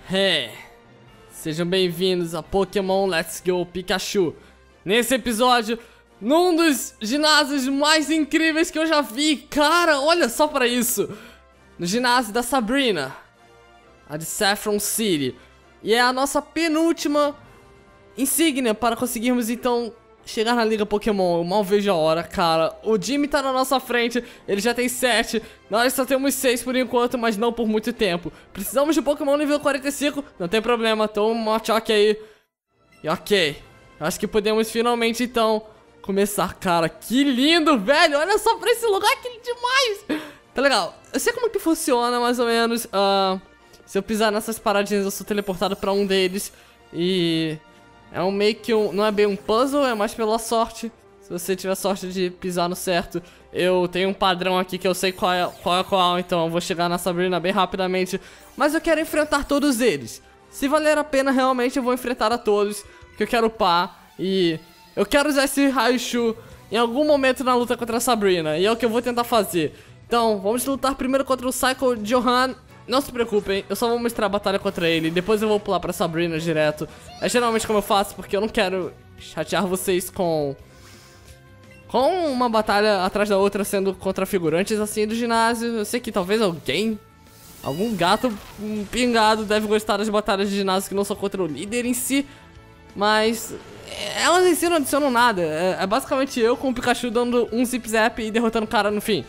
É, sejam bem-vindos a Pokémon Let's Go Pikachu. Nesse episódio, num dos ginásios mais incríveis que eu já vi. Cara, olha só pra isso. No ginásio da Sabrina, a de Saffron City. E é a nossa penúltima insígnia para conseguirmos então chegar na Liga Pokémon. Eu mal vejo a hora, cara. O Jimmy tá na nossa frente, ele já tem 7. Nós só temos 6 por enquanto, mas não por muito tempo. Precisamos de Pokémon nível 45, não tem problema, toma um Machop aí. E ok, acho que podemos finalmente então começar. Cara, que lindo, velho. Olha só pra esse lugar, que demais. Tá legal, eu sei como que funciona mais ou menos. Se eu pisar nessas paradinhas eu sou teleportado pra um deles. E é um meio que não é bem um puzzle, é mais pela sorte. Se você tiver sorte de pisar no certo. Eu tenho um padrão aqui que eu sei qual é qual, então eu vou chegar na Sabrina bem rapidamente. Mas eu quero enfrentar todos eles. Se valer a pena, realmente eu vou enfrentar a todos, porque eu quero upar. E eu quero usar esse Raichu em algum momento na luta contra a Sabrina. E é o que eu vou tentar fazer. Então, vamos lutar primeiro contra o Psycho Johan. Não se preocupem, eu só vou mostrar a batalha contra ele. Depois eu vou pular pra Sabrina direto. É geralmente como eu faço, porque eu não quero chatear vocês com uma batalha atrás da outra, sendo contra figurantes assim do ginásio. Eu sei que talvez algum gato pingado deve gostar das batalhas de ginásio que não são contra o líder em si. Mas elas em si não adicionam nada. É basicamente eu com o Pikachu dando um zip-zap e derrotando o cara no fim.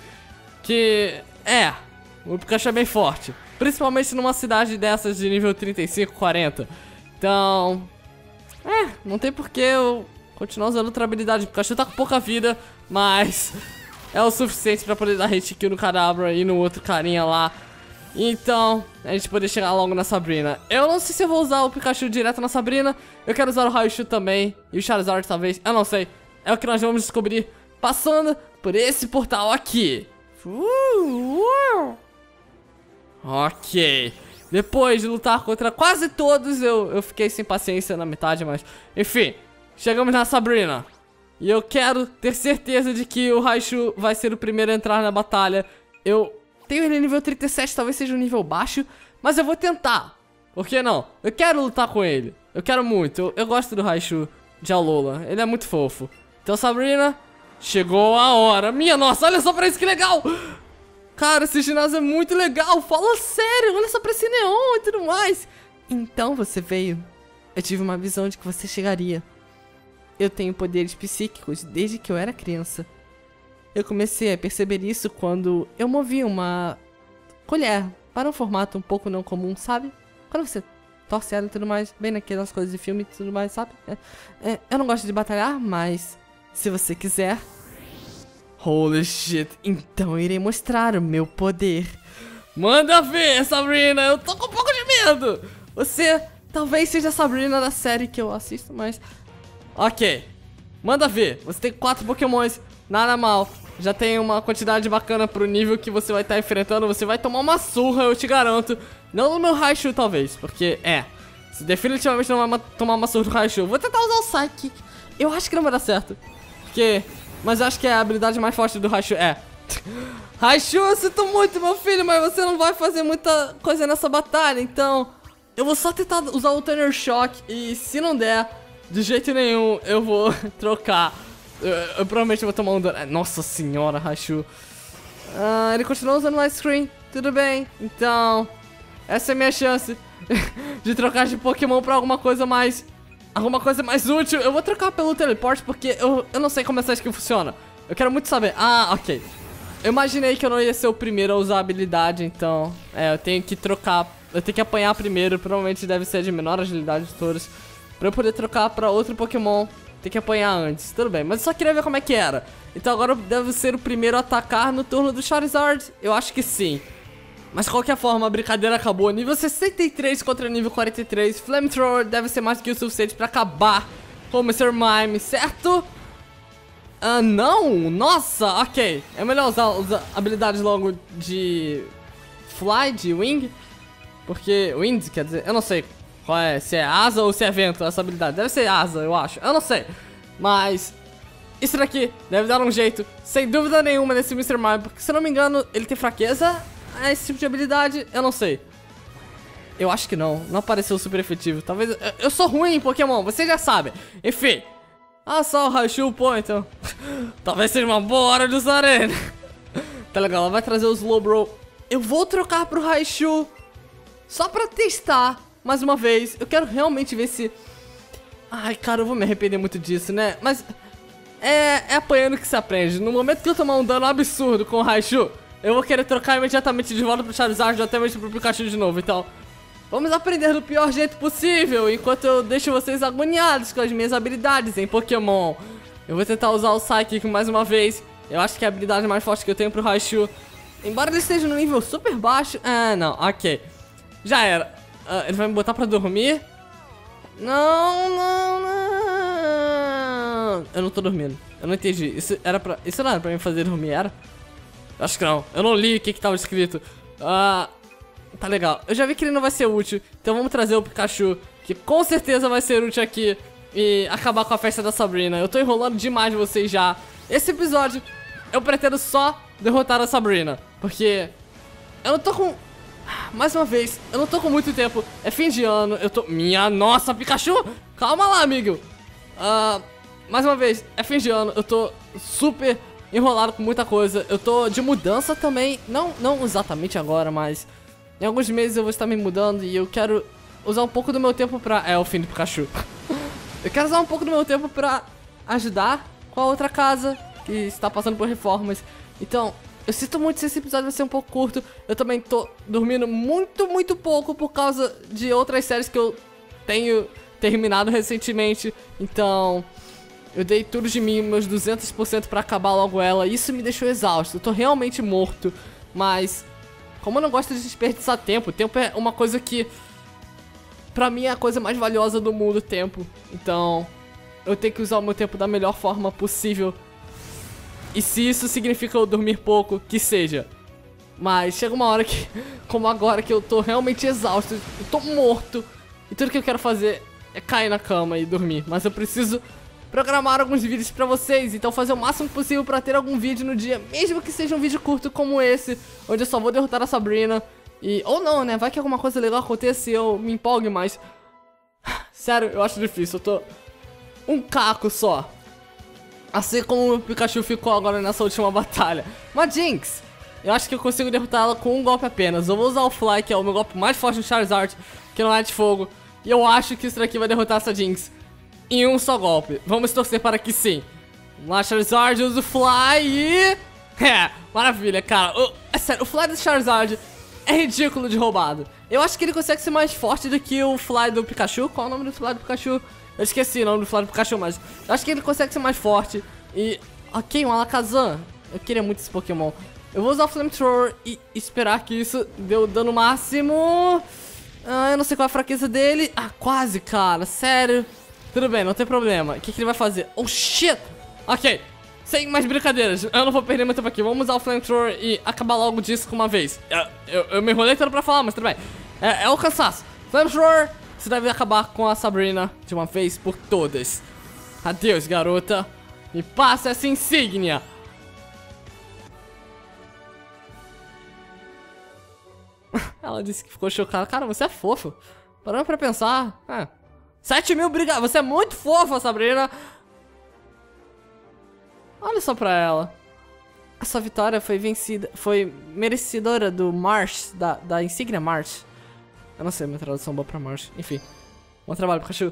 O Pikachu é bem forte, principalmente numa cidade dessas de nível 35, 40. Então, não tem por que eu continuar usando outra habilidade. O Pikachu tá com pouca vida, mas é o suficiente pra poder dar hit kill no Kadabra e no outro carinha lá. Então, a gente poder chegar logo na Sabrina. Eu não sei se eu vou usar o Pikachu direto na Sabrina. Eu quero usar o Raichu também, e o Charizard talvez, eu não sei. É o que nós vamos descobrir passando por esse portal aqui. Ok, depois de lutar contra quase todos, eu fiquei sem paciência na metade, mas enfim, chegamos na Sabrina. E eu quero ter certeza de que o Raichu vai ser o primeiro a entrar na batalha. Eu tenho ele nível 37, talvez seja um nível baixo, mas eu vou tentar. Por que não? Eu quero lutar com ele, eu quero muito, eu gosto do Raichu de Alola, ele é muito fofo. Então Sabrina, chegou a hora. Minha nossa, olha só pra isso, que legal. Cara, esse ginásio é muito legal, fala sério, olha só pra esse neon e tudo mais. Então você veio. Eu tive uma visão de que você chegaria. Eu tenho poderes psíquicos desde que eu era criança. Eu comecei a perceber isso quando eu movi uma colher para um formato um pouco não comum, sabe? Quando você torce ela e tudo mais, bem naquelas coisas de filme e tudo mais, sabe? Eu não gosto de batalhar, mas se você quiser... Holy shit, então eu irei mostrar o meu poder. Manda ver, Sabrina, eu tô com um pouco de medo. Você talvez seja a Sabrina da série que eu assisto, mas... Ok, manda ver, você tem 4 Pokémons, nada mal. Já tem uma quantidade bacana pro nível que você vai estar enfrentando. Você vai tomar uma surra, eu te garanto. Não no meu Raichu talvez, porque você definitivamente não vai tomar uma surra do Raichu. Vou tentar usar o Psychic, eu acho que não vai dar certo, mas acho que é a habilidade mais forte do Raichu. Raichu, eu sinto muito, meu filho, mas você não vai fazer muita coisa nessa batalha. Então, eu vou só tentar usar o Thunder Shock. E se não der, de jeito nenhum, eu vou trocar. Eu provavelmente vou tomar um dano. Nossa senhora, Raichu. Ele continua usando Light Screen. Tudo bem, então essa é a minha chance de trocar de Pokémon pra alguma coisa mais útil. Eu vou trocar pelo Teleport, porque eu não sei como essa skill funciona. Eu quero muito saber. Ok. Eu imaginei que eu não ia ser o primeiro a usar a habilidade, então eu tenho que trocar. Eu tenho que apanhar primeiro. Provavelmente deve ser de menor agilidade de todos. Pra eu poder trocar pra outro Pokémon, tem que apanhar antes. Tudo bem, mas eu só queria ver como é que era. Então agora eu devo ser o primeiro a atacar no turno do Charizard? Eu acho que sim. Mas de qualquer forma, a brincadeira acabou. Nível 63 contra nível 43. Flamethrower deve ser mais do que o suficiente pra acabar com o Mr. Mime, certo? Não? Nossa, ok. É melhor usar habilidades logo de Fly, de Wing. Porque Wind, quer dizer, eu não sei qual é, se é asa ou se é vento essa habilidade. Deve ser asa, eu acho, eu não sei. Mas isso daqui deve dar um jeito, sem dúvida nenhuma, nesse Mr. Mime. Porque se eu não me engano, ele tem fraqueza a esse tipo de habilidade, eu não sei. Eu acho que não apareceu super efetivo. Talvez... Eu sou ruim em Pokémon, vocês já sabem. Enfim. Ah, só o Raichu, pô, então. Talvez seja uma boa hora de usar ele. Tá legal, ela vai trazer o Slowbro. Eu vou trocar pro Raichu. Só pra testar, mais uma vez. Eu quero realmente ver se... Ai, cara, eu vou me arrepender muito disso, né? Mas... É apanhando que se aprende. No momento que eu tomar um dano absurdo com o Raichu, eu vou querer trocar imediatamente de volta pro Charizard, até mesmo pro Pikachu de novo, então... Vamos aprender do pior jeito possível, enquanto eu deixo vocês agoniados com as minhas habilidades em Pokémon. Eu vou tentar usar o Psychic mais uma vez. Eu acho que é a habilidade mais forte que eu tenho pro Raichu. Embora ele esteja no nível super baixo... não, ok. Já era. Ele vai me botar pra dormir? Não. Eu não tô dormindo. Eu não entendi. Isso não era pra me fazer dormir, era? Acho que não. Eu não li o que tava escrito. Tá legal. Eu já vi que ele não vai ser útil. Então vamos trazer o Pikachu, que com certeza vai ser útil aqui, e acabar com a festa da Sabrina. Eu tô enrolando demais vocês já. Esse episódio, eu pretendo só derrotar a Sabrina, porque eu não tô com... Mais uma vez, eu não tô com muito tempo. É fim de ano, eu tô... Minha nossa, Pikachu! Calma lá, amigo. Mais uma vez, é fim de ano. Eu tô super enrolado com muita coisa. Eu tô de mudança também. Não exatamente agora, mas... Em alguns meses eu vou estar me mudando e eu quero usar um pouco do meu tempo pra... É o fim do Pikachu. Eu quero usar um pouco do meu tempo pra ajudar com a outra casa que está passando por reformas. Então, eu sinto muito se esse episódio vai ser um pouco curto. Eu também tô dormindo muito pouco por causa de outras séries que eu tenho terminado recentemente. Então, eu dei tudo de mim, meus 200% pra acabar logo ela. Isso me deixou exausto, eu tô realmente morto. Mas... Como eu não gosto de desperdiçar tempo, tempo é uma coisa que, pra mim, é a coisa mais valiosa do mundo, tempo. Então, eu tenho que usar o meu tempo da melhor forma possível. E se isso significa eu dormir pouco, que seja. Mas chega uma hora que, como agora, que eu tô realmente exausto, eu tô morto. E tudo que eu quero fazer é cair na cama e dormir. Mas eu preciso programar alguns vídeos pra vocês, então fazer o máximo possível pra ter algum vídeo no dia, mesmo que seja um vídeo curto como esse, onde eu só vou derrotar a Sabrina. E, ou não, né, vai que alguma coisa legal aconteça e eu me empolgue mais. Sério, eu acho difícil, eu tô um caco só. Assim como o Pikachu ficou agora nessa última batalha. Mas Jinx, eu acho que eu consigo derrotá-la com um golpe apenas. Eu vou usar o Fly, que é o meu golpe mais forte no Charizard, que não é de fogo. E eu acho que isso daqui vai derrotar essa Jinx em um só golpe. Vamos torcer para que sim. Vamos lá, Charizard, usa o Fly e... maravilha, cara. É sério, o Fly do Charizard é ridículo de roubado. Eu acho que ele consegue ser mais forte do que o Fly do Pikachu. Qual é o nome do Fly do Pikachu? Eu esqueci o nome do Fly do Pikachu, mas eu acho que ele consegue ser mais forte. E... Ok, um Alakazam. Eu queria muito esse Pokémon. Eu vou usar o Flamethrower e esperar que isso dê o dano máximo. Eu não sei qual é a fraqueza dele. Quase, cara. Sério. Tudo bem, não tem problema. O que ele vai fazer? Oh, shit! Ok, sem mais brincadeiras. Eu não vou perder muito tempo aqui. Vamos usar o Flamethrower e acabar logo disso com uma vez. Eu me enrolei todo pra falar, mas tudo bem. É o cansaço. Flamethrower, você deve acabar com a Sabrina de uma vez por todas. Adeus, garota. Me passa essa insígnia. Ela disse que ficou chocada. Cara, você é fofo. Parando pra pensar. 7.000 brigadas. Você é muito fofa, Sabrina. Olha só pra ela. Essa vitória foi vencida. Foi merecedora do Marsh. Da insígnia Marsh. Eu não sei a minha tradução boa pra Marsh. Enfim. Bom trabalho, Pikachu.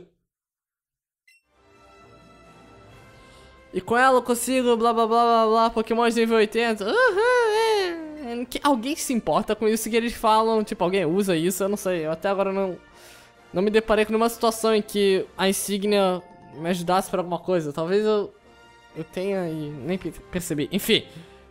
E com ela eu consigo blá blá blá blá blá. Pokémon de nível 80. Alguém se importa com isso que eles falam? Tipo, alguém usa isso? Eu não sei. Eu até agora não me deparei com nenhuma situação em que a insígnia me ajudasse pra alguma coisa. Talvez eu tenha e nem percebi. Enfim.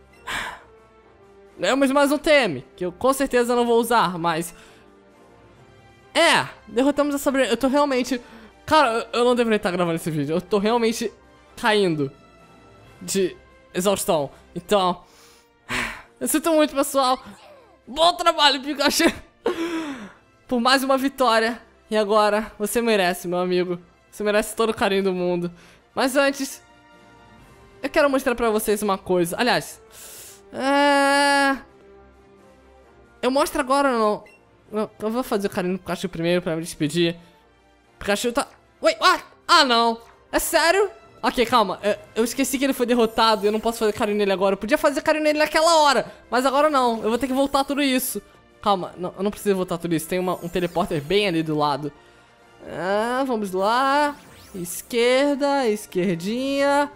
Temos mais um TM, que eu com certeza não vou usar, mas... derrotamos a Sabrina. Eu tô realmente... Cara, eu não deveria estar gravando esse vídeo. Eu tô realmente caindo de exaustão. Então... Eu sinto muito, pessoal. Bom trabalho, Pikachu. Por mais uma vitória. E agora, você merece, meu amigo. Você merece todo o carinho do mundo. Mas antes, eu quero mostrar pra vocês uma coisa. Aliás, eu mostro agora no Eu vou fazer o carinho no Pikachu primeiro pra me despedir. Pikachu tá... Ué, não. É sério? Ok, calma. Eu esqueci que ele foi derrotado e eu não posso fazer carinho nele agora. Eu podia fazer carinho nele naquela hora, mas agora não. Eu vou ter que voltar tudo isso. Calma, não, eu não preciso voltar tudo isso. Tem um teleporter bem ali do lado. Vamos lá. Esquerda, esquerdinha.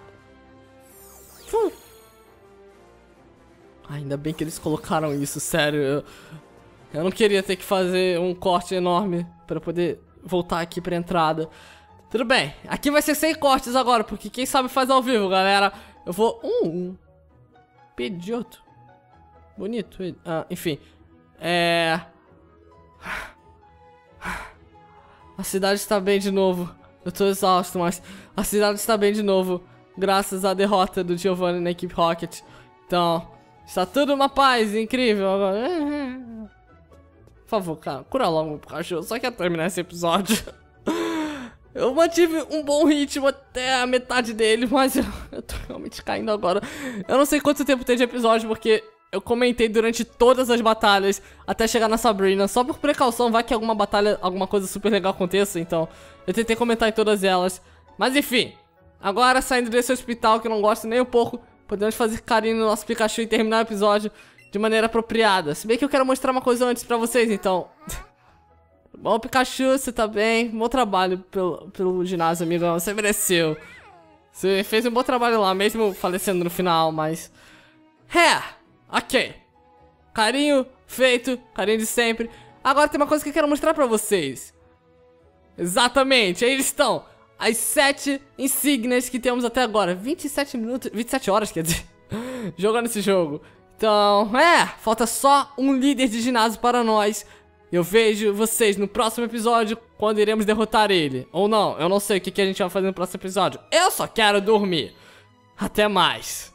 Ainda bem que eles colocaram isso, sério. Eu não queria ter que fazer um corte enorme pra poder voltar aqui pra entrada. Tudo bem, aqui vai ser sem cortes agora, porque quem sabe faz ao vivo, galera. Eu vou... Pidgeotto. Bonito ele. Enfim. A cidade está bem de novo. Eu tô exausto, mas a cidade está bem de novo. Graças à derrota do Giovanni na equipe Rocket. Então, está tudo uma paz incrível agora. Por favor, cara, cura logo meu Pikachu. Eu só quero terminar esse episódio. Eu mantive um bom ritmo até a metade dele, mas eu tô realmente caindo agora. Eu não sei quanto tempo tem de episódio, porque eu comentei durante todas as batalhas até chegar na Sabrina. Só por precaução, vai que alguma batalha, alguma coisa super legal aconteça. Então, eu tentei comentar em todas elas. Mas enfim, agora saindo desse hospital que eu não gosto nem um pouco, podemos fazer carinho no nosso Pikachu e terminar o episódio de maneira apropriada. Se bem que eu quero mostrar uma coisa antes pra vocês, então... Bom, Pikachu, você tá bem? Bom trabalho pelo ginásio, amigão. Você mereceu. Você fez um bom trabalho lá, mesmo falecendo no final, mas... ok. Carinho feito, carinho de sempre. Agora tem uma coisa que eu quero mostrar pra vocês. Exatamente, aí eles estão. As 7 insígnias que temos até agora. 27 minutos, 27 horas, quer dizer, jogando esse jogo. Então, falta só um líder de ginásio para nós. Eu vejo vocês no próximo episódio, quando iremos derrotar ele. Ou não, eu não sei o que a gente vai fazer no próximo episódio. Eu só quero dormir. Até mais.